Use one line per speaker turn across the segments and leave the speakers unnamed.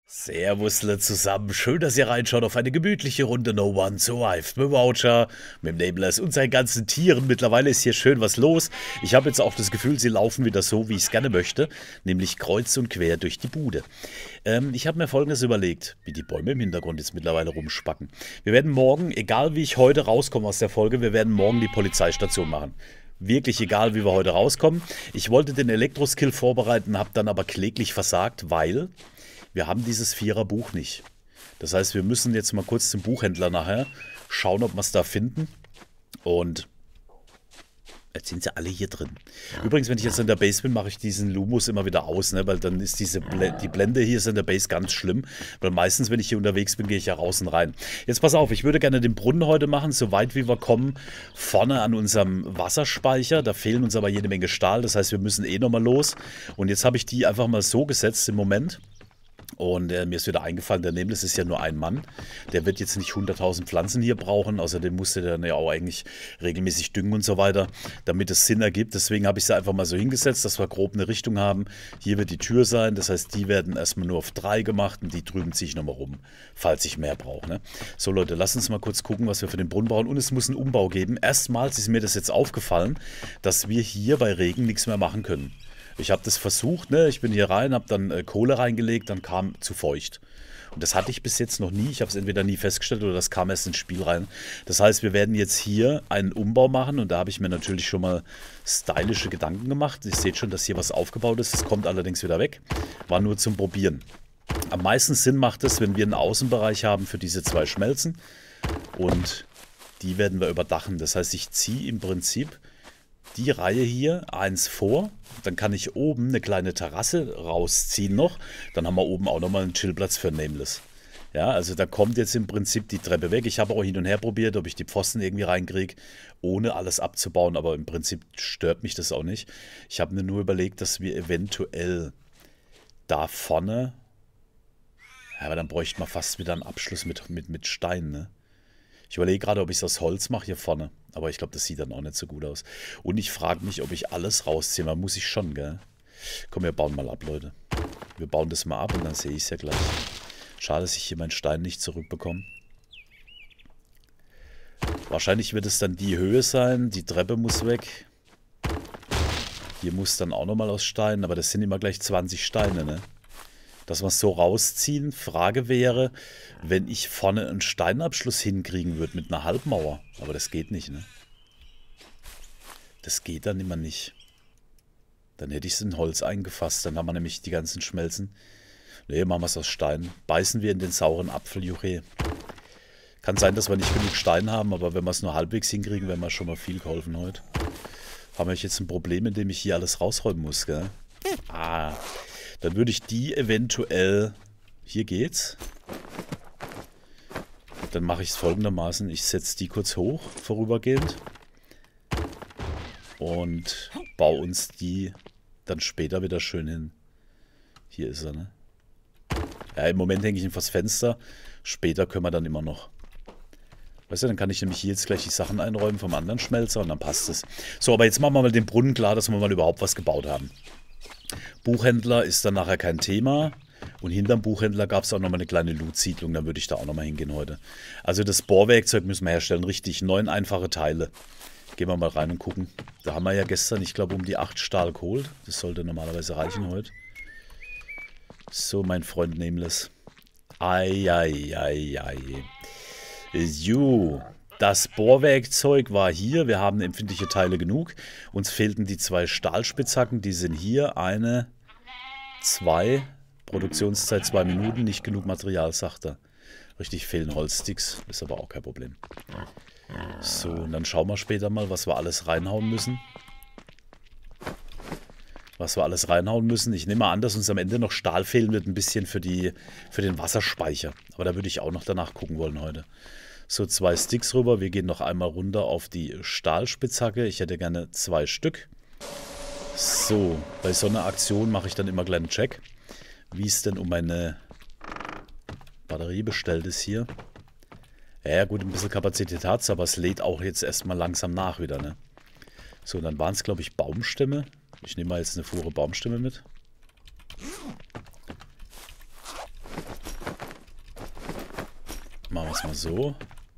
Servusle zusammen, schön, dass ihr reinschaut auf eine gemütliche Runde No One Survived mit Voucher, mit dem Nameless und seinen ganzen Tieren. Mittlerweile ist hier schön was los. Ich habe jetzt auch das Gefühl, sie laufen wieder so, wie ich es gerne möchte, nämlich kreuz und quer durch die Bude. Ich habe mir Folgendes überlegt, wie die Bäume im Hintergrund jetzt mittlerweile rumspacken. Wir werden morgen, egal wie ich heute rauskomme aus der Folge, wir werden morgen die Polizeistation machen. Wirklich egal, wie wir heute rauskommen. Ich wollte den Elektroskill vorbereiten, habe dann aber kläglich versagt, weil wir haben dieses Vierer-Buch nicht. Das heißt, wir müssen jetzt mal kurz zum Buchhändler nachher schauen, ob wir es da finden. Und jetzt sind sie alle hier drin. Übrigens, wenn ich jetzt in der Base bin, mache ich diesen Lumus immer wieder aus, ne? Weil dann ist die Blende hier ist in der Base ganz schlimm. Weil meistens, wenn ich hier unterwegs bin, gehe ich ja raus und rein. Jetzt pass auf, ich würde gerne den Brunnen heute machen, so weit wie wir kommen, vorne an unserem Wasserspeicher. Da fehlen uns aber jede Menge Stahl, das heißt, wir müssen eh nochmal los. Und jetzt habe ich die einfach mal so gesetzt im Moment. Und mir ist wieder eingefallen, der Nameless ist ja nur ein Mann. Der wird jetzt nicht 100.000 Pflanzen hier brauchen. Außerdem musste der dann ja auch eigentlich regelmäßig düngen und so weiter, damit es Sinn ergibt. Deswegen habe ich sie einfach mal so hingesetzt, dass wir grob eine Richtung haben. Hier wird die Tür sein. Das heißt, die werden erstmal nur auf 3 gemacht und die drüben ziehe ich nochmal rum, falls ich mehr brauche. Ne? So Leute, lasst uns mal kurz gucken, was wir für den Brunnen brauchen. Und es muss einen Umbau geben. Erstmals ist mir das jetzt aufgefallen, dass wir hier bei Regen nichts mehr machen können. Ich habe das versucht, ne? Ich bin hier rein, habe dann Kohle reingelegt, dann kam zu feucht. Und das hatte ich bis jetzt noch nie. Ich habe es entweder nie festgestellt oder das kam erst ins Spiel rein. Das heißt, wir werden jetzt hier einen Umbau machen und da habe ich mir natürlich schon mal stylische Gedanken gemacht. Ihr seht schon, dass hier was aufgebaut ist. Es kommt allerdings wieder weg. War nur zum Probieren. Am meisten Sinn macht es, wenn wir einen Außenbereich haben für diese 2 Schmelzen. Und die werden wir überdachen. Das heißt, ich ziehe im Prinzip die Reihe hier, 1 vor, dann kann ich oben eine kleine Terrasse rausziehen noch, dann haben wir oben auch nochmal einen Chillplatz für Nameless. Ja, also da kommt jetzt im Prinzip die Treppe weg. Ich habe auch hin und her probiert, ob ich die Pfosten irgendwie reinkriege, ohne alles abzubauen, aber im Prinzip stört mich das auch nicht. Ich habe mir nur überlegt, dass wir eventuell da vorne, ja, aber dann bräuchte man fast wieder einen Abschluss mit Stein, ne? Ich überlege gerade, ob ich es aus Holz mache hier vorne. Aber ich glaube, das sieht dann auch nicht so gut aus. Und ich frage mich, ob ich alles rausziehe. Man muss ich schon, gell? Komm, wir bauen mal ab, Leute. Wir bauen das mal ab und dann sehe ich es ja gleich. Schade, dass ich hier meinen Stein nicht zurückbekomme. Wahrscheinlich wird es dann die Höhe sein. Die Treppe muss weg. Hier muss dann auch nochmal aus Stein. Aber das sind immer gleich 20 Steine, ne? Dass wir es so rausziehen. Frage wäre, wenn ich vorne einen Steinabschluss hinkriegen würde mit einer Halbmauer. Aber das geht nicht, ne? Das geht dann immer nicht. Dann hätte ich es in Holz eingefasst. Dann haben wir nämlich die ganzen Schmelzen. Ne, machen wir es aus Stein. Beißen wir in den sauren Apfel, Juche. Kann sein, dass wir nicht genug Stein haben, aber wenn wir es nur halbwegs hinkriegen, wäre mir schon mal viel geholfen heute. Haben wir jetzt ein Problem, in dem ich hier alles rausräumen muss, gell? Ah. Dann würde ich die eventuell, hier geht's, dann mache ich es folgendermaßen, ich setze die kurz hoch, vorübergehend, und baue uns die dann später wieder schön hin. Hier ist er, ne? Ja, im Moment hänge ich ihn vors Fenster, später können wir dann immer noch. Weißt du, dann kann ich nämlich hier jetzt gleich die Sachen einräumen vom anderen Schmelzer und dann passt es. So, aber jetzt machen wir mal den Brunnen klar, dass wir mal überhaupt was gebaut haben. Buchhändler ist dann nachher kein Thema. Und hinterm Buchhändler gab es auch nochmal eine kleine Loot-Siedlung. Da würde ich da auch nochmal hingehen heute. Also das Bohrwerkzeug müssen wir herstellen. Richtig, 9 einfache Teile. Gehen wir mal rein und gucken. Da haben wir ja gestern, ich glaube, um die 8 Stahl geholt. Das sollte normalerweise reichen heute. So, mein Freund Nameless. Ei. So. Das Bohrwerkzeug war hier. Wir haben empfindliche Teile genug. Uns fehlten die 2 Stahlspitzhacken. Die sind hier. 1, 2. Produktionszeit 2 Minuten. Nicht genug Material, sagt er. Richtig, fehlen Holzsticks. Ist aber auch kein Problem. So, und dann schauen wir später mal, was wir alles reinhauen müssen. Ich nehme mal an, dass uns am Ende noch Stahl fehlen wird. Ein bisschen für den Wasserspeicher. Aber da würde ich auch noch danach gucken wollen heute. So, 2 Sticks rüber. Wir gehen noch einmal runter auf die Stahlspitzhacke. Ich hätte gerne 2 Stück. So, bei so einer Aktion mache ich dann immer einen kleinen Check, wie es denn um meine Batterie bestellt ist hier. Ja gut, ein bisschen Kapazität hat es, aber es lädt auch jetzt erstmal langsam nach wieder, ne? So, dann waren es, glaube ich, Baumstämme. Ich nehme mal jetzt eine Fuhre Baumstämme mit. Machen wir es mal so.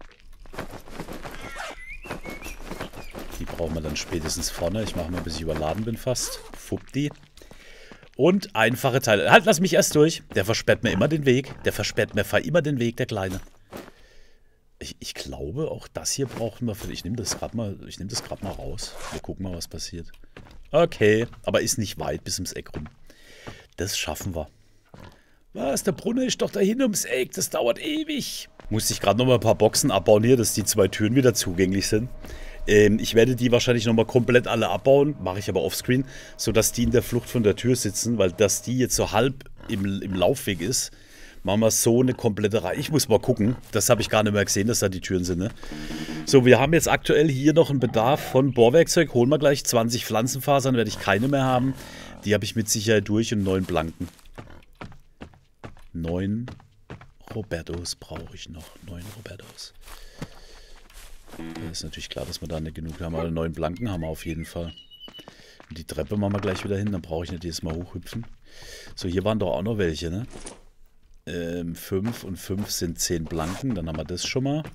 Die brauchen wir dann spätestens vorne. Ich mache mal, bis ich überladen bin fast. Fuppdi. Und einfache Teile. Halt, lass mich erst durch. Der versperrt mir immer den Weg. Der versperrt mir immer den Weg, der Kleine. Ich glaube, auch das hier brauchen wir. Ich nehme das gerade mal raus. Wir gucken mal, was passiert. Okay, aber ist nicht weit bis ums Eck rum. Das schaffen wir. Was? Der Brunnen ist doch dahin ums Eck. Das dauert ewig. Musste ich gerade noch mal ein paar Boxen abbauen hier, dass die 2 Türen wieder zugänglich sind. Ich werde die wahrscheinlich nochmal komplett alle abbauen, mache ich aber offscreen, sodass die in der Flucht von der Tür sitzen, weil dass die jetzt so halb im Laufweg ist, machen wir so eine komplette Reihe. Ich muss mal gucken, das habe ich gar nicht mehr gesehen, dass da die Türen sind. Ne? So, wir haben jetzt aktuell hier noch einen Bedarf von Bohrwerkzeug, holen wir gleich 20 Pflanzenfasern, werde ich keine mehr haben. Die habe ich mit Sicherheit durch und 9 Blanken. 9 Robertos brauche ich noch, 9 Robertos. Ist natürlich klar, dass wir da nicht genug haben, aber 9 Blanken haben wir auf jeden Fall. Und die Treppe machen wir gleich wieder hin, dann brauche ich nicht jedes Mal hochhüpfen. So, hier waren doch auch noch welche, ne? 5 und 5 sind 10 Blanken, dann haben wir das schon mal.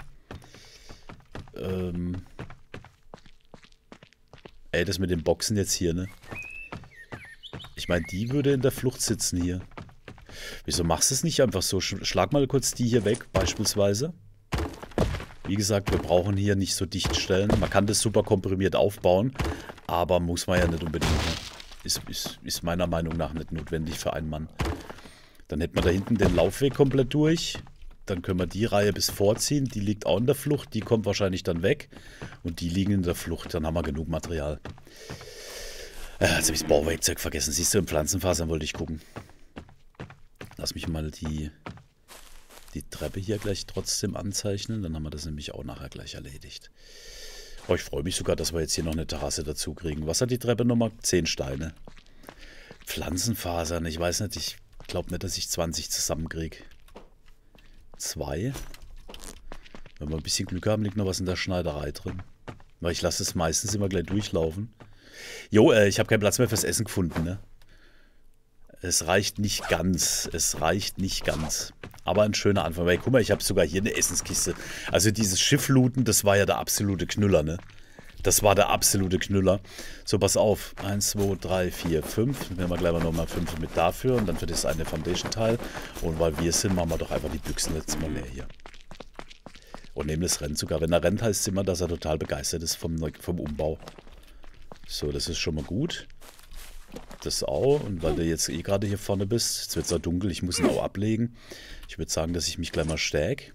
Das mit den Boxen jetzt hier, ne? Ich meine, die würde in der Flucht sitzen hier. Wieso machst du es nicht einfach so? Schlag mal kurz die hier weg, beispielsweise. Wie gesagt, wir brauchen hier nicht so dicht stellen. Man kann das super komprimiert aufbauen, aber muss man ja nicht unbedingt. Ist meiner Meinung nach nicht notwendig für einen Mann. Dann hätten wir da hinten den Laufweg komplett durch. Dann können wir die Reihe bis vorziehen. Die liegt auch in der Flucht. Die kommt wahrscheinlich dann weg. Und die liegen in der Flucht. Dann haben wir genug Material. Jetzt habe ich das Bauwerkzeug vergessen. Siehst du, in Pflanzenfasern wollte ich gucken. Lass mich mal die Treppe hier gleich trotzdem anzeichnen. Dann haben wir das nämlich auch nachher gleich erledigt. Oh, ich freue mich sogar, dass wir jetzt hier noch eine Terrasse dazu kriegen. Was hat die Treppe nochmal? 10 Steine. Pflanzenfasern. Ich weiß nicht, ich glaube nicht, dass ich 20 zusammenkriege. 2. Wenn wir ein bisschen Glück haben, liegt noch was in der Schneiderei drin. Weil ich lasse es meistens immer gleich durchlaufen. Jo, ich habe keinen Platz mehr fürs Essen gefunden, ne? Es reicht nicht ganz. Es reicht nicht ganz. Aber ein schöner Anfang. Weil, guck mal, ich habe sogar hier eine Essenskiste. Also dieses Schifflooten, das war ja der absolute Knüller, ne? Das war der absolute Knüller. So, pass auf. 1, 2, 3, 4, 5. Nehmen wir gleich mal nochmal 5 mit dafür. Und dann für das eine Foundation-Teil. Und weil wir sind, machen wir doch einfach die Büchsen jetzt mal leer hier. Und nehmen das Rennen sogar. Wenn er rennt, heißt es immer, dass er total begeistert ist vom Umbau. So, das ist schon mal gut. Das auch. Und weil du jetzt eh gerade hier vorne bist, jetzt wird es auch dunkel, ich muss ihn auch ablegen. Ich würde sagen, dass ich mich gleich mal stärke.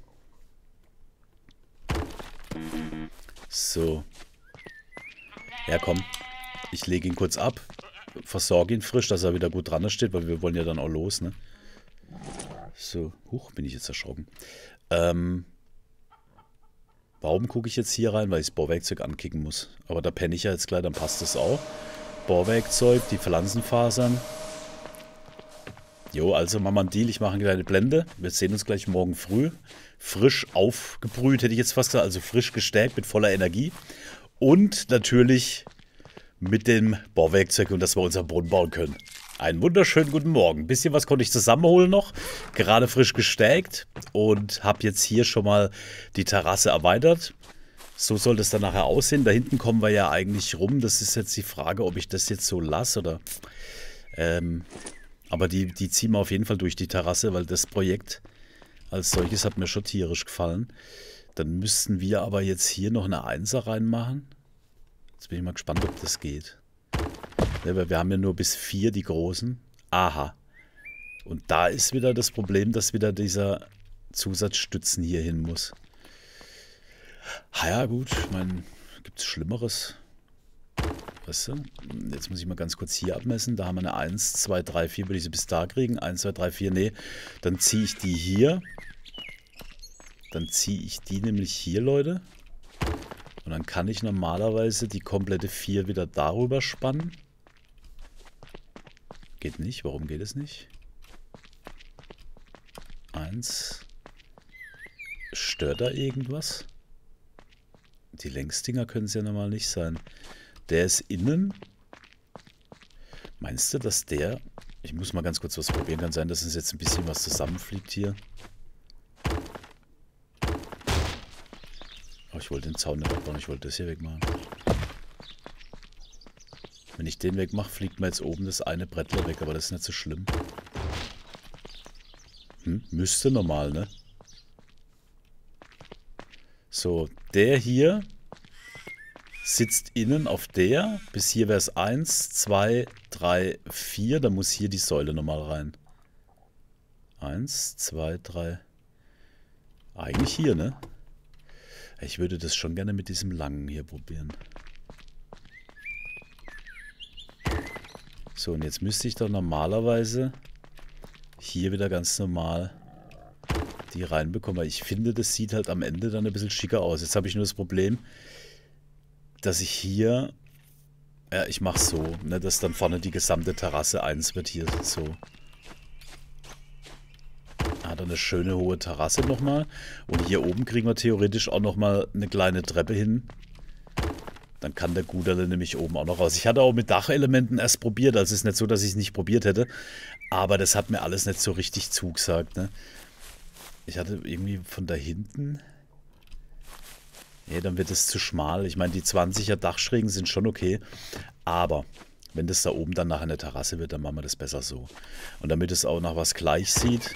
So. Ja, komm. Ich lege ihn kurz ab. Versorge ihn frisch, dass er wieder gut dran steht, weil wir wollen ja dann auch los, ne? So. Huch, bin ich jetzt erschrocken. Warum gucke ich jetzt hier rein? Weil ich das Bauwerkzeug ankicken muss. Aber da penne ich ja jetzt gleich, dann passt das auch. Bauwerkzeug, die Pflanzenfasern. Jo, also machen wir einen Deal. Ich mache eine kleine Blende. Wir sehen uns gleich morgen früh. Frisch aufgebrüht, hätte ich jetzt fast gesagt. Also frisch gestärkt mit voller Energie. Und natürlich mit dem Bauwerkzeug, und dass wir unseren Brunnen bauen können. Einen wunderschönen guten Morgen. Ein bisschen was konnte ich zusammenholen noch. Gerade frisch gestärkt. Und habe jetzt hier schon mal die Terrasse erweitert. So soll das dann nachher aussehen. Da hinten kommen wir ja eigentlich rum. Das ist jetzt die Frage, ob ich das jetzt so lasse oder... aber die ziehen wir auf jeden Fall durch die Terrasse, weil das Projekt als solches hat mir schon tierisch gefallen. Dann müssten wir aber jetzt hier noch eine 1er reinmachen. Jetzt bin ich mal gespannt, ob das geht. Ja, weil wir haben ja nur bis 4 die großen. Aha. Und da ist wieder das Problem, dass wieder dieser Zusatzstützen hier hin muss. Ja gut, ich meine, gibt es Schlimmeres? Weißt du? Jetzt muss ich mal ganz kurz hier abmessen. Da haben wir eine 1, 2, 3, 4. Würde ich sie bis da kriegen? 1, 2, 3, 4. Nee. Dann ziehe ich die hier. Dann ziehe ich die nämlich hier, Leute. Und dann kann ich normalerweise die komplette 4 wieder darüber spannen. Geht nicht. Warum geht es nicht? 1. Stört da irgendwas? Die Längsdinger können es ja normal nicht sein. Der ist innen. Meinst du, dass der... Ich muss mal ganz kurz was probieren. Kann sein, dass es jetzt ein bisschen was zusammenfliegt hier. ich wollte den Zaun nicht wegmachen, ich wollte das hier wegmachen. Wenn ich den wegmache, fliegt mir jetzt oben das eine Brettler weg, aber das ist nicht so schlimm. Müsste normal, ne? So, der hier sitzt innen auf der. Bis hier wäre es 1, 2, 3, 4. Da muss hier die Säule nochmal rein. 1, 2, 3. Eigentlich hier, ne? Ich würde das schon gerne mit diesem langen hier probieren. So, und jetzt müsste ich doch normalerweise hier wieder ganz normal die reinbekommen. Ich finde, das sieht halt am Ende dann ein bisschen schicker aus. Jetzt habe ich nur das Problem, dass ich hier... Ja, ich mache es so, ne, dass dann vorne die gesamte Terrasse 1 wird hier so. Hat eine schöne hohe Terrasse nochmal. Und hier oben kriegen wir theoretisch auch nochmal eine kleine Treppe hin. Dann kann der Guderle nämlich oben auch noch raus. Ich hatte auch mit Dachelementen erst probiert. Also es ist nicht so, dass ich es nicht probiert hätte. Aber das hat mir alles nicht so richtig zugesagt. Ne? Ich hatte irgendwie von da hinten... Ja, dann wird es zu schmal. Ich meine, die 20er Dachschrägen sind schon okay. Aber wenn das da oben dann nachher eine Terrasse wird, dann machen wir das besser so. Und damit es auch nach was gleich sieht,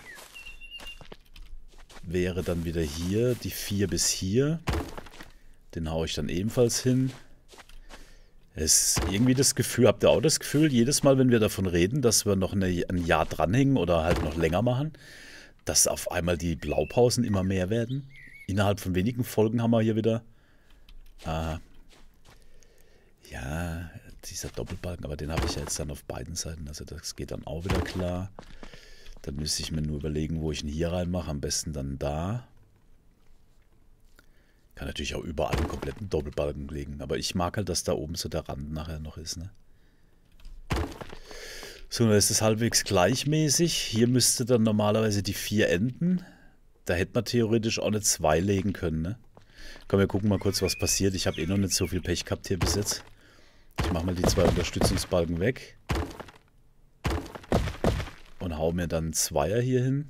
wäre dann wieder hier die 4 bis hier. Den haue ich dann ebenfalls hin. Es ist irgendwie das Gefühl, habt ihr auch das Gefühl, jedes Mal, wenn wir davon reden, dass wir noch ein Jahr dranhängen oder halt noch länger machen, dass auf einmal die Blaupausen immer mehr werden? Innerhalb von wenigen Folgen haben wir hier wieder... ja, dieser Doppelbalken, aber den habe ich ja jetzt dann auf beiden Seiten. Also das geht dann auch wieder klar. Dann müsste ich mir nur überlegen, wo ich ihn hier reinmache. Am besten dann da. Kann natürlich auch überall einen kompletten Doppelbalken legen. Aber ich mag halt, dass da oben so der Rand nachher noch ist. Ne? So, dann ist es halbwegs gleichmäßig. Hier müsste dann normalerweise die 4 enden. Da hätte man theoretisch auch eine 2 legen können. Ne? Komm, wir gucken mal kurz, was passiert. Ich habe eh noch nicht so viel Pech gehabt hier bis jetzt. Ich mache mal die 2 Unterstützungsbalken weg. Und hau mir dann einen 2er hier hin.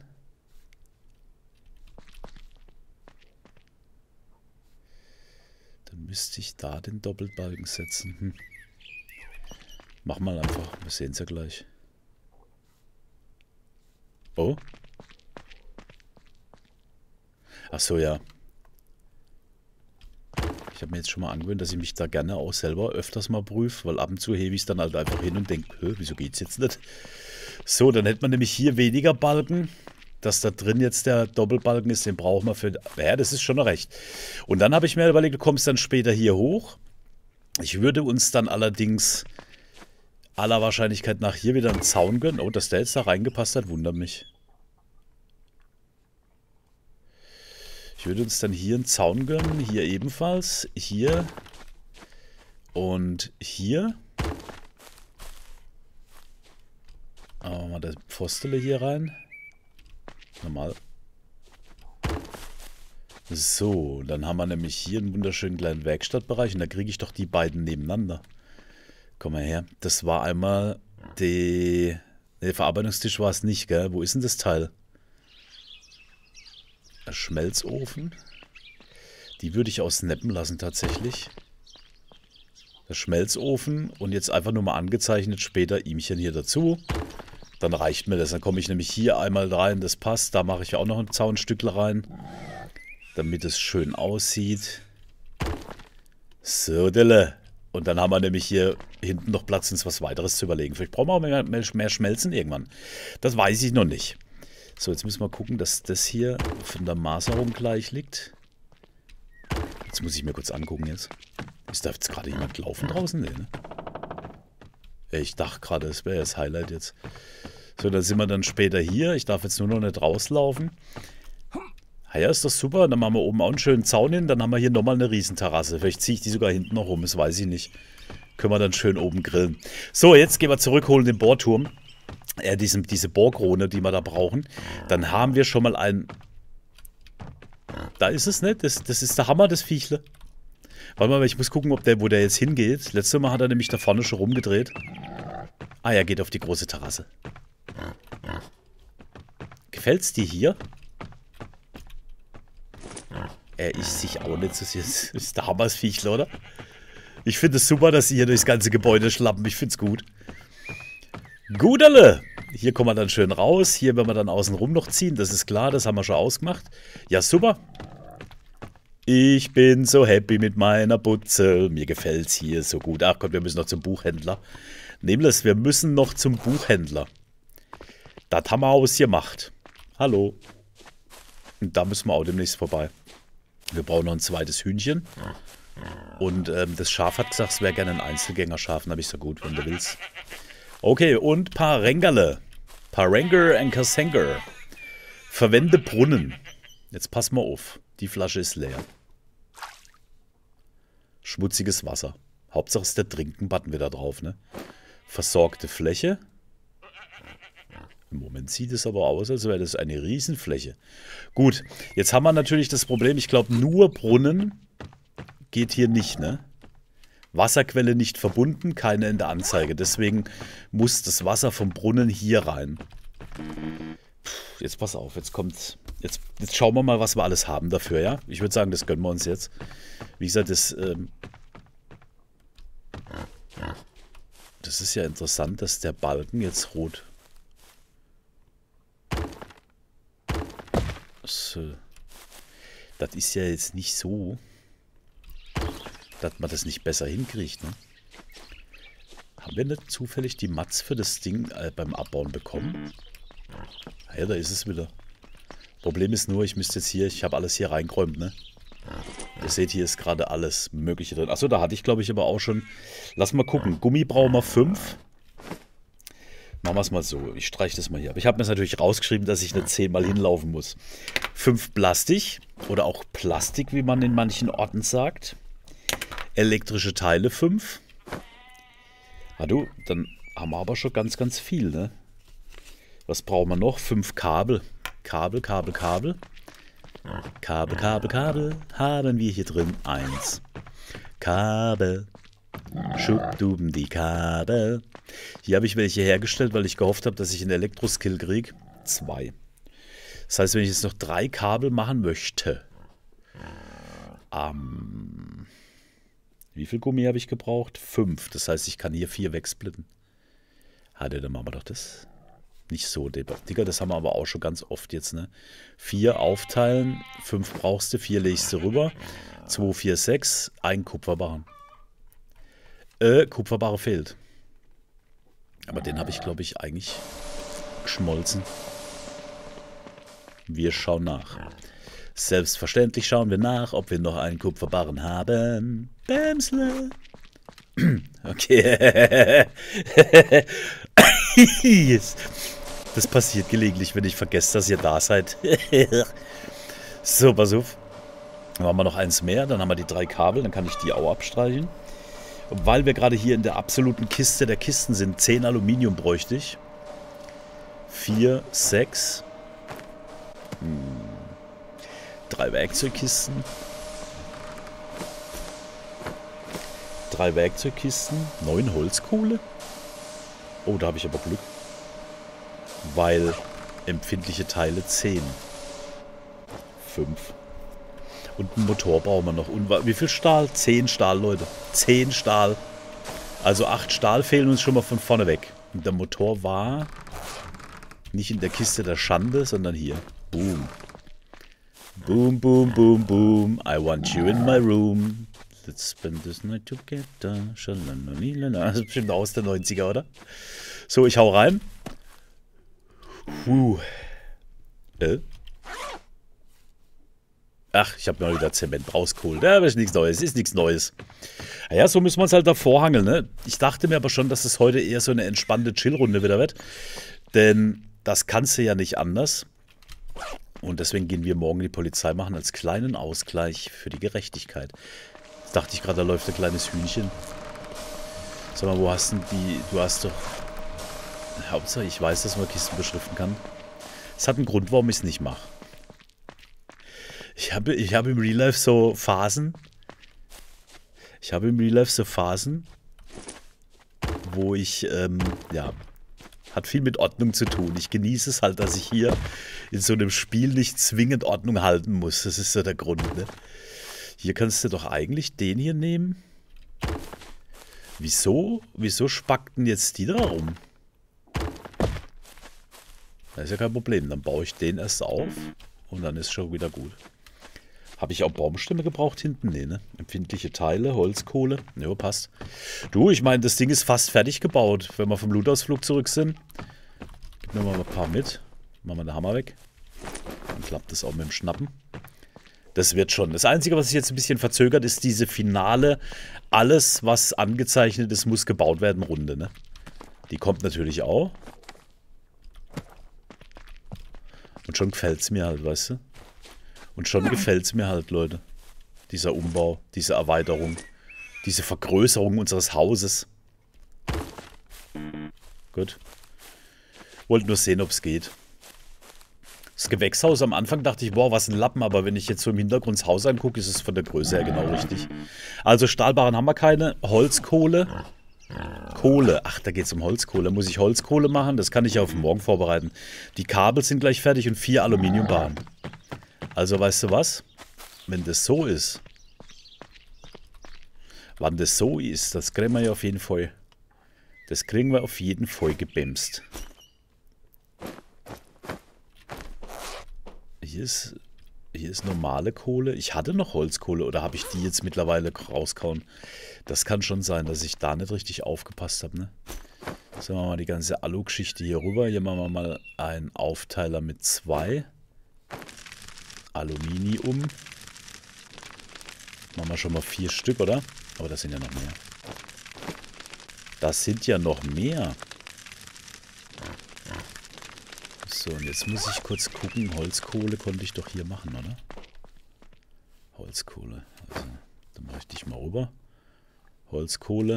Dann müsste ich da den Doppelbalken setzen. Mach mal einfach. Wir sehen es ja gleich. Oh. Ach so, ja. Ich habe mir jetzt schon mal angewöhnt, dass ich mich da gerne auch selber öfters mal prüfe, weil ab und zu hebe ich es dann halt einfach hin und denke, wieso geht's jetzt nicht? So, dann hätte man nämlich hier weniger Balken. Dass da drin jetzt der Doppelbalken ist, den brauchen wir für... Ja, das ist schon recht. Und dann habe ich mir überlegt, du kommst dann später hier hoch. Ich würde uns dann allerdings aller Wahrscheinlichkeit nach hier wieder einen Zaun gönnen. Oh, dass der jetzt da reingepasst hat, wundert mich. Ich würde uns dann hier einen Zaun gönnen. Hier ebenfalls. Hier. Und hier. Aber mal das Pfostele hier rein. Normal. So, dann haben wir nämlich hier einen wunderschönen kleinen Werkstattbereich. Und da kriege ich doch die beiden nebeneinander. Komm mal her. Das war einmal der Verarbeitungstisch war es nicht, gell? Wo ist denn das Teil? Der Schmelzofen. Die würde ich ausnappen lassen tatsächlich. Der Schmelzofen und jetzt einfach nur mal angezeichnet später ihmchen hier dazu. Dann reicht mir das. Dann komme ich nämlich hier einmal rein, das passt. Da mache ich auch noch ein Zaunstückle rein, damit es schön aussieht. So, Dille. Und dann haben wir nämlich hier hinten noch Platz, uns was weiteres zu überlegen. Vielleicht brauchen wir auch mehr Schmelzen irgendwann. Das weiß ich noch nicht. So, jetzt müssen wir gucken, dass das hier von der Maserung gleich liegt. Jetzt muss ich mir kurz angucken jetzt. Ist da jetzt gerade jemand laufen draußen? Nee, ne? Ich dachte gerade, das wäre das Highlight jetzt. So, dann sind wir dann später hier. Ich darf jetzt nur noch nicht rauslaufen. Ja, ist das super. Dann machen wir oben auch einen schönen Zaun hin. Dann haben wir hier nochmal eine Riesenterrasse. Vielleicht ziehe ich die sogar hinten noch rum. Das weiß ich nicht. Können wir dann schön oben grillen. So, jetzt gehen wir zurück, holen den Bohrturm. Diese Bohrkrone, die wir da brauchen. Dann haben wir schon mal einen... Da ist es nicht. Das ist der Hammer, das Viechle. Warte mal, ich muss gucken, wo der jetzt hingeht. Letztes Mal hat er nämlich da vorne schon rumgedreht. Ah, er geht auf die große Terrasse. Gefällt's dir hier? Er ist sich auch nicht so sehr. Das ist der Hammersviechler, oder? Ich finde es super, dass sie hier durchs ganze Gebäude schlappen. Ich finde es gut. Guterle! Hier kommen wir dann schön raus. Hier werden wir dann außen rum noch ziehen. Das ist klar, das haben wir schon ausgemacht. Ja, super. Ich bin so happy mit meiner Butze. Mir gefällt's hier so gut. Ach Gott, wir müssen noch zum Buchhändler. Nämlich, wir müssen noch zum Buchhändler. Das haben wir ausgemacht. Hallo. Und da müssen wir auch demnächst vorbei. Wir brauchen noch ein zweites Hühnchen. Und das Schaf hat gesagt, es wäre gerne ein Einzelgängerschaf. Dann habe ich so gut, wenn du willst. Okay, und Parengerle. Parenger and Kassenger. Verwende Brunnen. Jetzt pass mal auf. Die Flasche ist leer. Schmutziges Wasser. Hauptsache ist der Trinken-Button wieder drauf, ne? Versorgte Fläche. Im Moment sieht es aber aus, als wäre das eine Riesenfläche. Gut, jetzt haben wir natürlich das Problem, ich glaube nur Brunnen geht hier nicht, ne? Wasserquelle nicht verbunden, keine in der Anzeige. Deswegen muss das Wasser vom Brunnen hier rein. Jetzt pass auf, jetzt kommt... Jetzt schauen wir mal, was wir alles haben dafür, ja? Ich würde sagen, das gönnen wir uns jetzt. Wie gesagt, das ist ja interessant, dass der Balken jetzt rot... So. Das ist ja jetzt nicht so, dass man das nicht besser hinkriegt, ne? Haben wir nicht zufällig die Mats für das Ding beim Abbauen bekommen? Ja, da ist es wieder. Problem ist nur, ich müsste jetzt hier, ich habe alles hier reingeräumt, ne? Ihr seht, hier ist gerade alles Mögliche drin. Achso, da hatte ich, glaube ich, aber auch schon... Lass mal gucken. Gummi brauchen wir 5. Machen wir es mal so. Ich streiche das mal hier. Aber ich habe mir das natürlich rausgeschrieben, dass ich nicht 10-mal hinlaufen muss. 5 Plastik. Oder auch Plastik, wie man in manchen Orten sagt. Elektrische Teile 5. Ah du, dann haben wir aber schon ganz, ganz viel, ne? Was brauchen wir noch? 5 Kabel. Kabel haben wir hier drin. 1. Kabel. Schubduben die Kabel. Hier habe ich welche hergestellt, weil ich gehofft habe, dass ich einen Elektroskill kriege. 2. Das heißt, wenn ich jetzt noch 3 Kabel machen möchte. Wie viel Gummi habe ich gebraucht? 5. Das heißt, ich kann hier 4 wegsplitten. Dann machen wir doch das. Nicht so, Digga, das haben wir aber auch schon ganz oft jetzt, ne? 4 aufteilen, 5 brauchst du, 4 legst du rüber. 2, 4, 6, 1 Kupferbarren. Kupferbarre fehlt. Aber den habe ich, glaube ich, eigentlich geschmolzen. Wir schauen nach. Selbstverständlich schauen wir nach, ob wir noch einen Kupferbarren haben. Bämsle. Okay. Yes. Das passiert gelegentlich, wenn ich vergesse, dass ihr da seid. So, pass auf. Dann haben wir noch eins mehr, dann haben wir die 3 Kabel, dann kann ich die auch abstreichen. Und weil wir gerade hier in der absoluten Kiste der Kisten sind, 10 Aluminium bräuchte ich. 4, 6. 3 Werkzeugkisten. 3 Werkzeugkisten. 9 Holzkohle. Oh, da habe ich aber Glück. Weil empfindliche Teile 10. 5. Und einen Motor brauchen wir noch. Und wie viel Stahl? 10 Stahl, Leute. 10 Stahl. Also 8 Stahl fehlen uns schon mal von vorne weg. Und der Motor war nicht in der Kiste der Schande, sondern hier. Boom. Boom, boom, boom, boom. I want you in my room. Let's spend this night together. Das ist bestimmt aus der 90er, oder? So, ich hau rein. Ach, ich habe mir mal wieder Zement rausgeholt. Ja, aber ist nichts Neues, ist nichts Neues. Naja, so müssen wir uns halt davor hangeln, ne? Ich dachte mir aber schon, dass es heute eher so eine entspannte Chillrunde wieder wird. Denn das kannst du ja nicht anders. Und deswegen gehen wir morgen die Polizei machen als kleinen Ausgleich für die Gerechtigkeit. Jetzt dachte ich gerade, da läuft ein kleines Hühnchen. Sag mal, wo hast denn die... Du hast doch... Hauptsache, ich weiß, dass man Kisten beschriften kann. Es hat einen Grund, warum ich es nicht mache. Ich habe im Real Life so Phasen. Wo ich, ja, Hat viel mit Ordnung zu tun. Ich genieße es halt, dass ich hier in so einem Spiel nicht zwingend Ordnung halten muss. Das ist so der Grund, ne? Hier kannst du doch eigentlich den hier nehmen. Wieso? Wieso spackt denn jetzt die da rum? Das ist ja kein Problem. Dann baue ich den erst auf und dann ist schon wieder gut. Habe ich auch Baumstämme gebraucht hinten? Nee, ne? Empfindliche Teile, Holzkohle. Jo, passt. Du, ich meine, das Ding ist fast fertig gebaut. Wenn wir vom Lootausflug zurück sind. Gib mir mal ein paar mit. Machen wir den Hammer weg. Dann klappt das auch mit dem Schnappen. Das wird schon. Das Einzige, was sich jetzt ein bisschen verzögert, ist diese finale, alles, was angezeichnet ist, muss gebaut werden, Runde, ne? Die kommt natürlich auch. Und schon gefällt es mir halt, weißt du? Und schon gefällt es mir halt, Leute. Dieser Umbau, diese Erweiterung, diese Vergrößerung unseres Hauses. Gut. Wollte nur sehen, ob es geht. Das Gewächshaus am Anfang dachte ich, boah, was ein Lappen, aber wenn ich jetzt so im Hintergrund das Haus angucke, ist es von der Größe her genau richtig. Also Stahlbarren haben wir keine. Holzkohle. Kohle. Ach, da geht es um Holzkohle. Muss ich Holzkohle machen? Das kann ich ja auf morgen vorbereiten. Die Kabel sind gleich fertig und 4 Aluminiumbarren. Also weißt du was? Wenn das so ist. Wann das so ist, das kriegen wir ja auf jeden Fall. Das kriegen wir auf jeden Fall gebämst. Hier ist normale Kohle. Ich hatte noch Holzkohle oder habe ich die jetzt mittlerweile rausgehauen? Das kann schon sein, dass ich da nicht richtig aufgepasst habe, ne? Sagen wir mal die ganze Alu-Geschichte hier rüber. Hier machen wir mal einen Aufteiler mit 2. Aluminium. Machen wir schon mal 4 Stück, oder? Aber das sind ja noch mehr. Das sind ja noch mehr. So, und jetzt muss ich kurz gucken. Holzkohle konnte ich doch hier machen, oder? Holzkohle. Also, dann mache ich dich mal rüber. Holzkohle.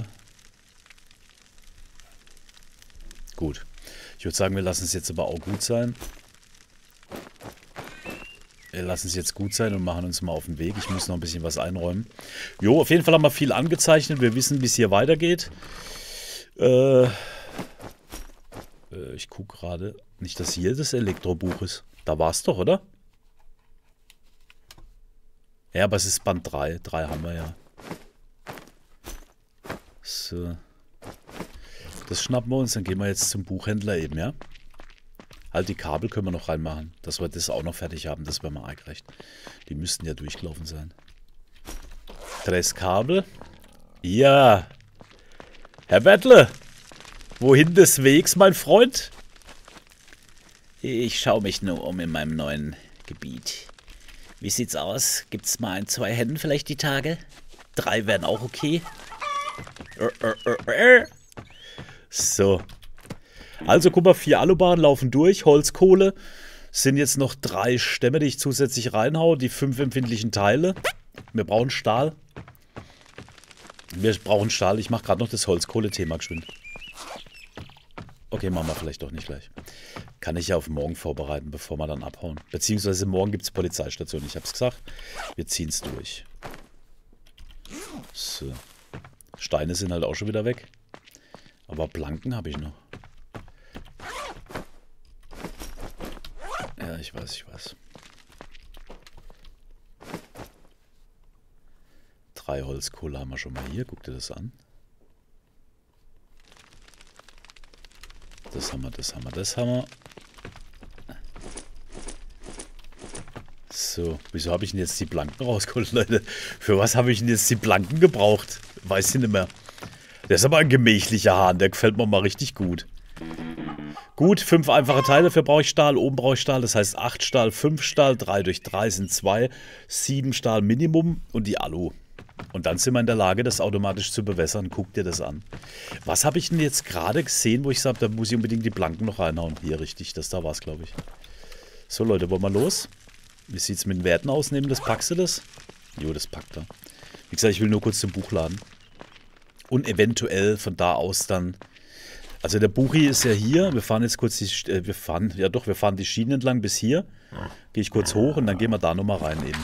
Gut. Ich würde sagen, wir lassen es jetzt aber auch gut sein. Wir lassen es jetzt gut sein und machen uns mal auf den Weg. Ich muss noch ein bisschen was einräumen. Jo, auf jeden Fall haben wir viel angezeichnet. Wir wissen, wie es hier weitergeht. Ich gucke gerade. Nicht, dass hier das Elektrobuch ist. Da war es doch, oder? Ja, aber es ist Band 3. 3 haben wir ja. So. Das schnappen wir uns. Dann gehen wir jetzt zum Buchhändler eben, ja? Halt, die Kabel können wir noch reinmachen. Dass wir das auch noch fertig haben, das wäre mal eingereicht. Die müssten ja durchgelaufen sein. 3 Kabel. Ja. Herr Bettle. Wohin des Wegs, mein Freund?
Ich schaue mich nur um in meinem neuen Gebiet. Wie sieht's aus? Gibt's mal 1, 2 Hennen vielleicht die Tage? 3 wären auch okay.
So. Also guck mal, 4 Alubahnen laufen durch, Holzkohle. Sind jetzt noch 3 Stämme, die ich zusätzlich reinhaue. Die 5 empfindlichen Teile. Wir brauchen Stahl. Ich mache gerade noch das Holzkohle-Thema geschwind. Okay, machen wir vielleicht doch nicht gleich. Kann ich ja auf morgen vorbereiten, bevor wir dann abhauen. Beziehungsweise morgen gibt es Polizeistation. Ich habe es gesagt. Wir ziehen es durch. So. Steine sind halt auch schon wieder weg. Aber Planken habe ich noch. Ja, ich weiß, ich weiß. 3 Holzkohle haben wir schon mal hier. Guck dir das an. Das haben wir, das haben wir, das haben wir. So, wieso habe ich denn jetzt die Planken rausgeholt, Leute? Für was habe ich denn jetzt die Planken gebraucht? Weiß ich nicht mehr. Der ist aber ein gemächlicher Hahn, der gefällt mir mal richtig gut. Gut, 5 einfache Teile, dafür brauche ich Stahl, oben brauche ich Stahl, das heißt 8 Stahl, 5 Stahl, 3 durch 3 sind 2, 7 Stahl Minimum und die Alu. Und dann sind wir in der Lage, das automatisch zu bewässern. Guck dir das an. Was habe ich denn jetzt gerade gesehen, wo ich sage, da muss ich unbedingt die Planken noch reinhauen? Hier, richtig, das da war es, glaube ich. So, Leute, wollen wir los? Wie sieht es mit den Werten aus? Neben das packst du das? Jo, das packt er. Wie gesagt, ich will nur kurz zum Buchladen. Und eventuell von da aus dann... Also der Buchi ist ja hier. Wir fahren jetzt kurz die... wir fahren die Schienen entlang bis hier. Gehe ich kurz hoch und dann gehen wir da nochmal rein eben.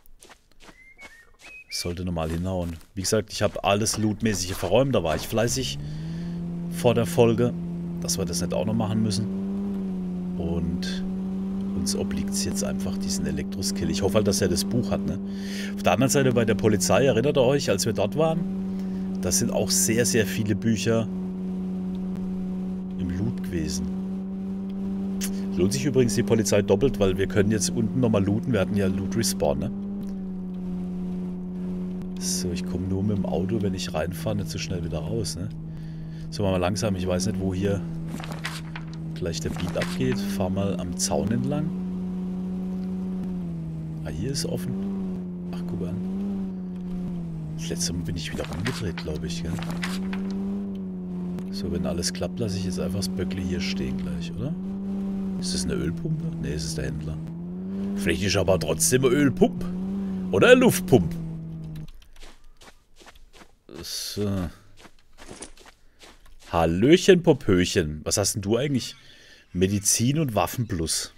Sollte normal hinhauen. Wie gesagt, ich habe alles lootmäßige verräumt. Da war ich fleißig vor der Folge. dass wir das nicht auch noch machen müssen. Und uns obliegt es jetzt einfach, diesen Elektroskill. Ich hoffe halt, dass er das Buch hat, ne? Auf der anderen Seite bei der Polizei, erinnert ihr euch, als wir dort waren? Da sind auch sehr, sehr viele Bücher im Loot gewesen. Lohnt sich übrigens die Polizei doppelt, weil wir können jetzt unten nochmal looten. Wir hatten ja Loot Respawn, ne? So, ich komme nur mit dem Auto, wenn ich reinfahre, nicht so schnell wieder raus, ne? So, machen wir langsam. Ich weiß nicht, wo hier gleich der Beat abgeht. Fahr mal am Zaun entlang. Ah, hier ist offen. Ach, guck an. Das letzte Mal bin ich wieder umgedreht, glaube ich, gell? So, wenn alles klappt, lasse ich jetzt einfach das Böckli hier stehen gleich, oder? Ist das eine Ölpumpe? Ne, es ist der Händler. Vielleicht ist aber trotzdem eine Ölpumpe. Oder eine Luftpumpe. So. Hallöchen, Popöchen. Was hast denn du eigentlich? Medizin und Waffen plus.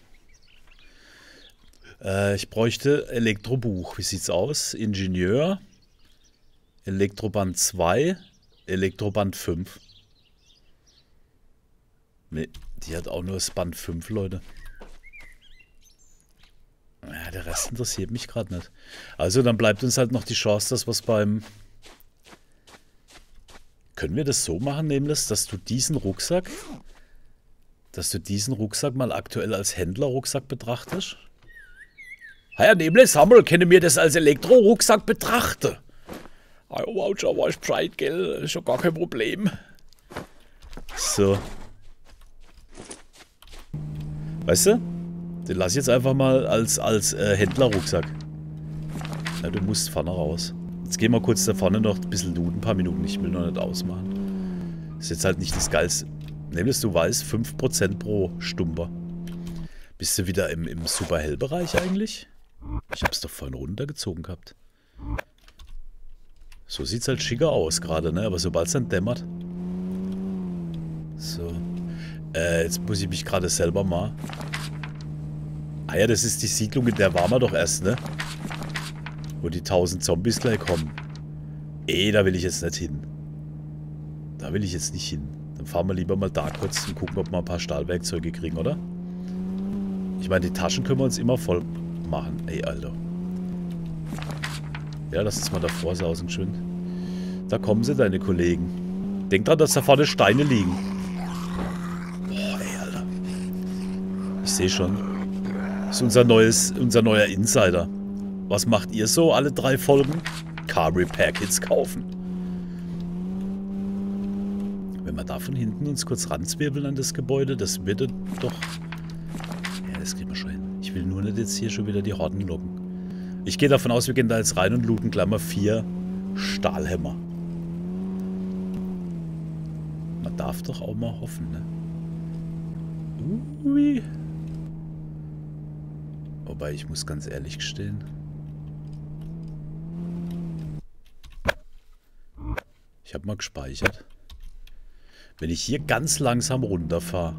Ich bräuchte Elektrobuch. Wie sieht's aus? Ingenieur. Elektroband 2. Elektroband 5. Ne, die hat auch nur das Band 5, Leute. Ja, der Rest interessiert mich gerade nicht. Also, dann bleibt uns halt noch die Chance, dass wir es beim... Können wir das so machen, nämlich, dass du diesen Rucksack mal aktuell als Händlerrucksack betrachtest? Herr Nebles, Sammel, können wir das als Elektro-Rucksack betrachten? Ah, wow, schon weiß Bescheid, gell? Ist schon gar kein Problem. So. Weißt du? Den lass ich jetzt einfach mal als Händlerrucksack. Ja, du musst vorne raus. Jetzt gehen wir kurz da vorne noch ein bisschen looten, ein paar Minuten. Ich will noch nicht ausmachen. Ist jetzt halt nicht das Geilste. Nämlich, du weißt, 5% pro Stumper. Bist du wieder im Super-Hell-Bereich eigentlich? Ich hab's doch vorhin runtergezogen gehabt. So sieht's halt schicker aus gerade, ne? Aber sobald es dann dämmert. So. Jetzt muss ich mich gerade selber mal... Ah ja, das ist die Siedlung, in der waren wir doch erst, ne? Wo die 1000 Zombies gleich kommen. Da will ich jetzt nicht hin. Da will ich jetzt nicht hin. Dann fahren wir lieber mal da kurz und gucken, ob wir ein paar Stahlwerkzeuge kriegen, oder? Ich meine, die Taschen können wir uns immer voll machen. Ey, Alter. Ja, lass uns mal davor sausen, schön. Da kommen sie, deine Kollegen. Denk dran, dass da vorne Steine liegen. Boah, ey, Alter. Ich sehe schon. Das ist unser neuer Insider. Was macht ihr so alle 3 Folgen? Car Repair Kits kaufen. Wenn wir da von hinten uns kurz ranzwirbeln an das Gebäude, das wird doch... Ja, das kriegen wir schon hin. Ich will nur nicht jetzt hier schon wieder die Horden locken. Ich gehe davon aus, wir gehen da jetzt rein und looten gleich mal 4 Stahlhämmer. Man darf doch auch mal hoffen, ne? Ui. Wobei, ich muss ganz ehrlich gestehen... Ich habe mal gespeichert. Wenn ich hier ganz langsam runterfahre.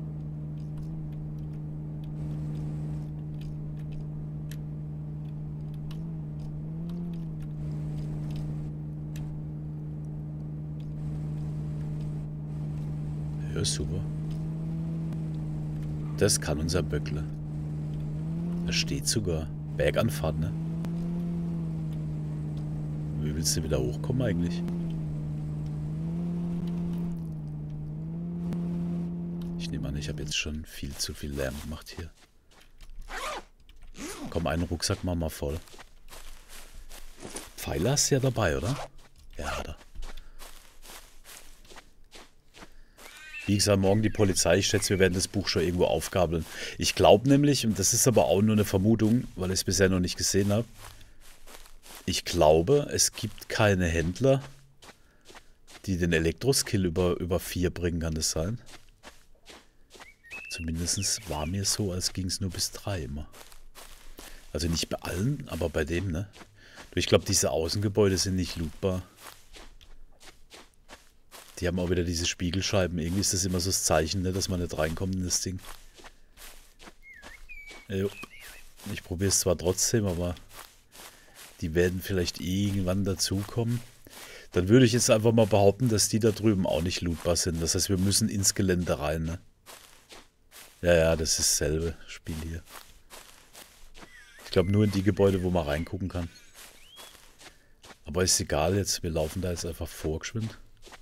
Ja, super. Das kann unser Böckle. Da steht sogar Berganfahrt, ne? Wie willst du wieder hochkommen eigentlich? Ich nehme an, ich habe jetzt schon viel zu viel Lärm gemacht hier. Komm, einen Rucksack machen wir voll. Pfeiler ist ja dabei, oder? Ja, hat er. Wie gesagt, morgen die Polizei. Ich schätze, wir werden das Buch schon irgendwo aufgabeln. Ich glaube nämlich, und das ist aber auch nur eine Vermutung, weil ich es bisher noch nicht gesehen habe. Ich glaube, es gibt keine Händler, die den Elektroskill über 4 bringen, kann das sein? Zumindest war mir so, als ging es nur bis 3 immer. Also nicht bei allen, aber bei dem, ne? Ich glaube, diese Außengebäude sind nicht lootbar. Die haben auch wieder diese Spiegelscheiben. Irgendwie ist das immer so das Zeichen, ne, dass man nicht reinkommt in das Ding. Jo. Ich probiere es zwar trotzdem, aber die werden vielleicht irgendwann dazukommen. Dann würde ich jetzt einfach mal behaupten, dass die da drüben auch nicht lootbar sind. Das heißt, wir müssen ins Gelände rein, ne? Ja, ja, das ist dasselbe Spiel hier. Ich glaube nur in die Gebäude, wo man reingucken kann. Aber ist egal jetzt, wir laufen da jetzt einfach vorgeschwind.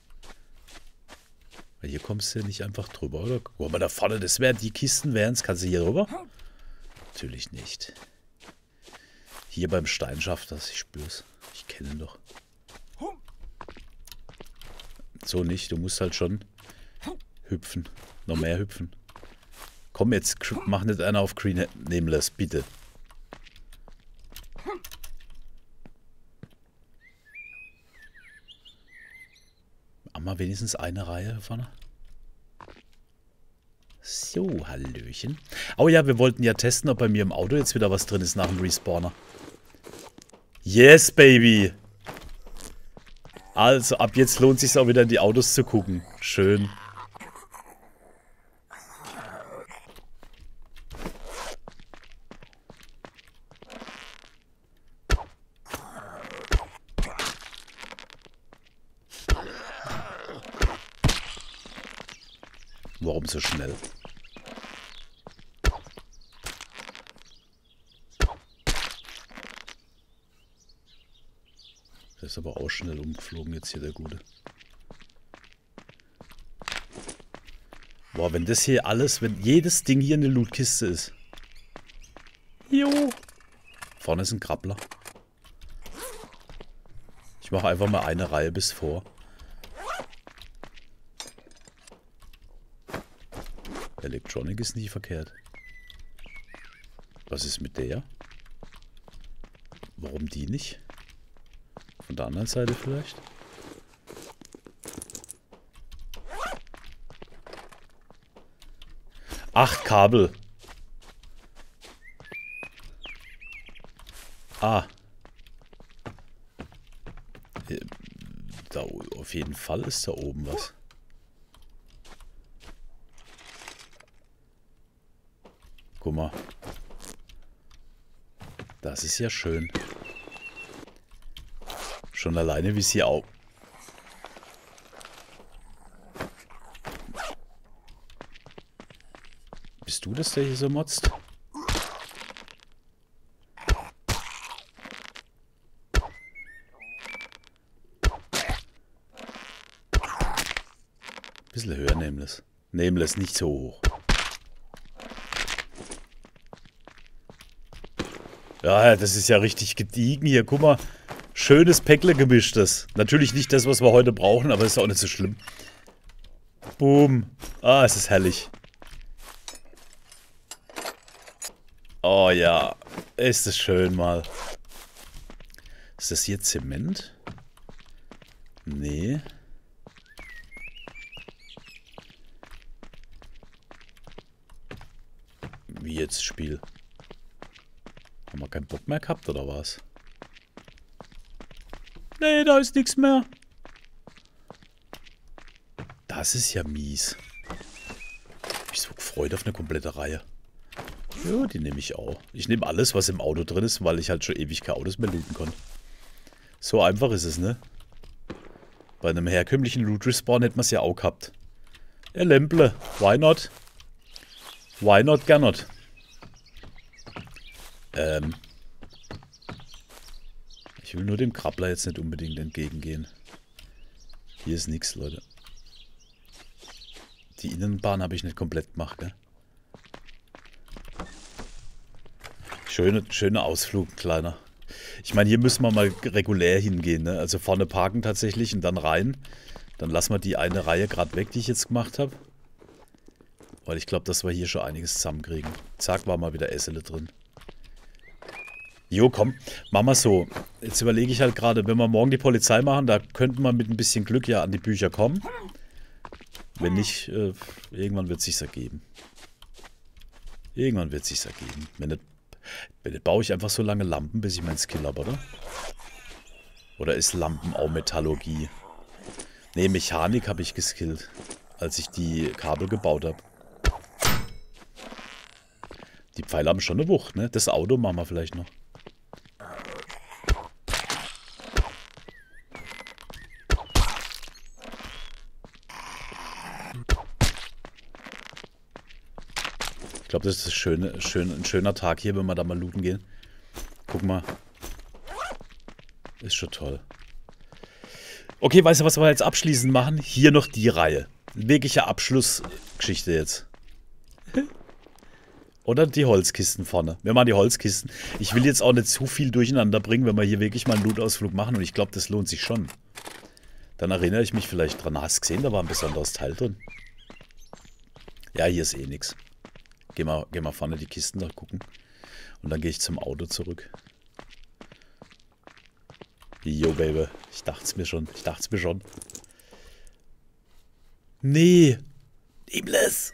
Weil hier kommst du ja nicht einfach drüber, oder? Guck mal, da vorne, das wären die Kisten, wären's. Kannst du hier rüber? Natürlich nicht. Hier beim Stein schafft das, ich spür's. Ich kenne ihn doch. So nicht, du musst halt schon hüpfen. Noch mehr hüpfen. Komm jetzt, mach nicht einer auf Green Nameless, bitte. Haben wir wenigstens eine Reihe hier vorne? So, Hallöchen. Oh ja, wir wollten ja testen, ob bei mir im Auto jetzt wieder was drin ist nach dem Respawner. Yes, baby! Also, ab jetzt lohnt es sich auch wieder in die Autos zu gucken. Schön. Warum so schnell? Der ist aber auch schnell umgeflogen jetzt hier, der Gute. Boah, wenn das hier alles, wenn jedes Ding hier eine Lootkiste ist. Jo. Vorne ist ein Krabbler. Ich mache einfach mal eine Reihe bis vor. Electronic ist nie verkehrt. Was ist mit der? Warum die nicht? Von der anderen Seite vielleicht? Ach, Kabel. Ah. Da auf jeden Fall ist da oben was. Guck mal. Das ist ja schön. Schon alleine, wie es hier auch... Bist du das, der hier so motzt? Bisschen höher, Nameless. Nameless, nicht so hoch. Ja, das ist ja richtig gediegen hier. Guck mal. Schönes Päckle gemischtes. Natürlich nicht das, was wir heute brauchen, aber ist auch nicht so schlimm. Boom. Ah, es ist herrlich. Oh ja. Ist es schön mal. Ist das hier Zement? Nee. Wie jetzt Spiel? Haben wir keinen Bock mehr gehabt, oder was? Nee, da ist nichts mehr. Das ist ja mies. Ich bin so gefreut auf eine komplette Reihe. Ja, die nehme ich auch. Ich nehme alles, was im Auto drin ist, weil ich halt schon ewig keine Autos mehr looten konnte. So einfach ist es, ne? Bei einem herkömmlichen Loot-Respawn hätte man es ja auch gehabt. Ja, Lemple. Why not? Why not, gernot? Ich will nur dem Krabbler jetzt nicht unbedingt entgegengehen. Hier ist nichts, Leute. Die Innenbahn habe ich nicht komplett gemacht, gell? Schöner Ausflug, kleiner. Ich meine, hier müssen wir mal regulär hingehen, ne? Also vorne parken tatsächlich und dann rein. Dann lassen wir die eine Reihe gerade weg, die ich jetzt gemacht habe. Weil ich glaube, dass wir hier schon einiges zusammenkriegen. Zack, war mal wieder Essele drin. Jo, komm, machen wir so. Jetzt überlege ich halt gerade, wenn wir morgen die Polizei machen, da könnten wir mit ein bisschen Glück ja an die Bücher kommen. Wenn nicht, irgendwann wird es sich ergeben. Irgendwann wird es sich ergeben. Wenn nicht, baue ich einfach so lange Lampen, bis ich meinen Skill habe, oder? Oder ist Lampen auch Metallurgie? Ne, Mechanik habe ich geskillt, als ich die Kabel gebaut habe. Die Pfeile haben schon eine Wucht, ne? Das Auto machen wir vielleicht noch. Ich glaube, das ist ein schöner Tag hier, wenn wir da mal looten gehen. Guck mal. Ist schon toll. Okay, weißt du, was wir jetzt abschließend machen? Hier noch die Reihe. Wirkliche Abschlussgeschichte jetzt. Oder die Holzkisten vorne. Wir machen die Holzkisten. Ich will jetzt auch nicht zu viel durcheinander bringen, wenn wir hier wirklich mal einen Lootausflug machen. Und ich glaube, das lohnt sich schon. Dann erinnere ich mich vielleicht dran. Hast du gesehen, da war ein besonderes Teil drin. Ja, hier ist eh nichts. Geh mal vorne die Kisten da gucken. Und dann gehe ich zum Auto zurück. Jo, Baby. Ich dachte es mir schon. Nee. Nameless.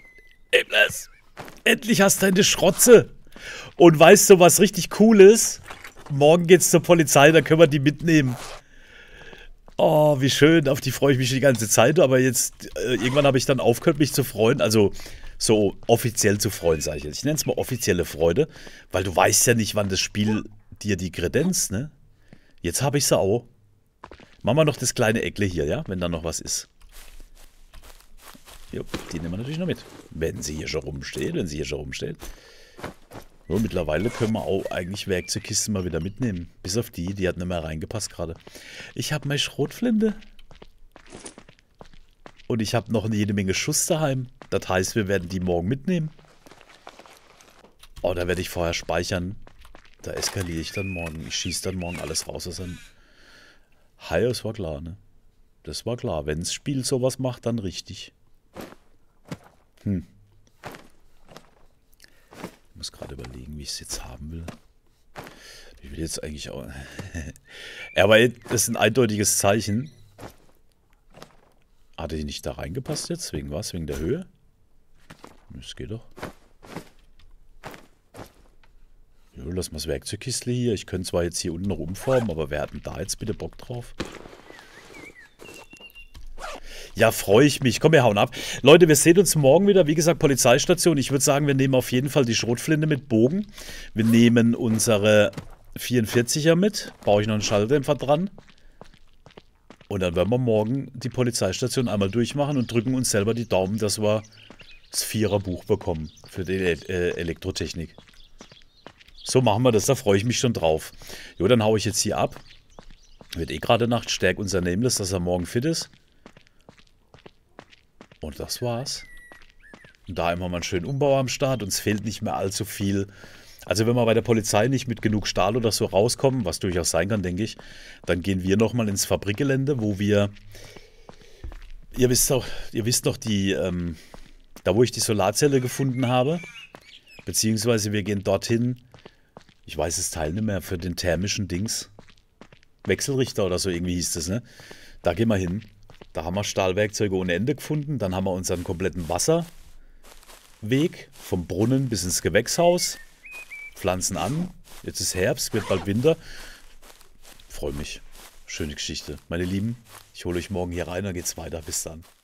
Endlich hast du deine Schrotze. Und weißt du, was richtig cool ist? Morgen geht's zur Polizei, dann können wir die mitnehmen. Oh, wie schön. Auf die freue ich mich die ganze Zeit. Aber jetzt, irgendwann habe ich dann aufgehört, mich zu freuen. Also, so offiziell zu freuen, sage ich jetzt. Ich nenne es mal offizielle Freude. Weil du weißt ja nicht, wann das Spiel dir die Kredenz, ne? Jetzt habe ich sie auch. Machen wir noch das kleine Eckle hier, ja? Wenn da noch was ist. Jo, die nehmen wir natürlich noch mit. Wenn sie hier schon rumsteht. So, mittlerweile können wir auch eigentlich Werkzeugkisten mal wieder mitnehmen. Bis auf die hat nicht mehr reingepasst gerade. Ich habe meine Schrotflinte. Und ich habe noch jede Menge Schuss daheim. Das heißt, wir werden die morgen mitnehmen. Oh, da werde ich vorher speichern. Da eskaliere ich dann morgen. Ich schieße dann morgen alles raus aus einem... Hi, das war klar, ne? Das war klar. Wenn das Spiel sowas macht, dann richtig. Ich muss gerade überlegen, wie ich es jetzt haben will. Ich will jetzt eigentlich auch... Ja, aber das ist ein eindeutiges Zeichen. Hatte die nicht da reingepasst jetzt? Wegen was? Wegen der Höhe? Das geht doch. Jo, lass mal das Werkzeugkistle hier. Ich könnte zwar jetzt hier unten noch umformen, aber wer hat denn da jetzt bitte Bock drauf? Ja, freue ich mich. Komm, wir hauen ab. Leute, wir sehen uns morgen wieder. Wie gesagt, Polizeistation. Ich würde sagen, wir nehmen auf jeden Fall die Schrotflinte mit Bogen. Wir nehmen unsere 44er mit. Baue ich noch einen Schalldämpfer dran. Und dann werden wir morgen die Polizeistation einmal durchmachen und drücken uns selber die Daumen, dass wir das 4er-Buch bekommen für die Elektrotechnik. So machen wir das. Da freue ich mich schon drauf. Jo, dann haue ich jetzt hier ab. Wird eh gerade Nacht. Stärkt unser Nameless, dass er morgen fit ist. Und das war's. Und da immer mal einen schönen Umbau am Start. Uns fehlt nicht mehr allzu viel. Also wenn wir bei der Polizei nicht mit genug Stahl oder so rauskommen, was durchaus sein kann, denke ich, dann gehen wir nochmal ins Fabrikgelände, wo wir... Ihr wisst noch, da wo ich die Solarzelle gefunden habe. Beziehungsweise wir gehen dorthin, ich weiß das Teil nicht mehr, für den thermischen Dings. Wechselrichter oder so irgendwie hieß das, ne? Da gehen wir hin. Da haben wir Stahlwerkzeuge ohne Ende gefunden. Dann haben wir unseren kompletten Wasserweg vom Brunnen bis ins Gewächshaus. Pflanzen an. Jetzt ist Herbst, wird bald Winter. Freue mich. Schöne Geschichte. Meine Lieben, ich hole euch morgen hier rein, dann geht's weiter. Bis dann.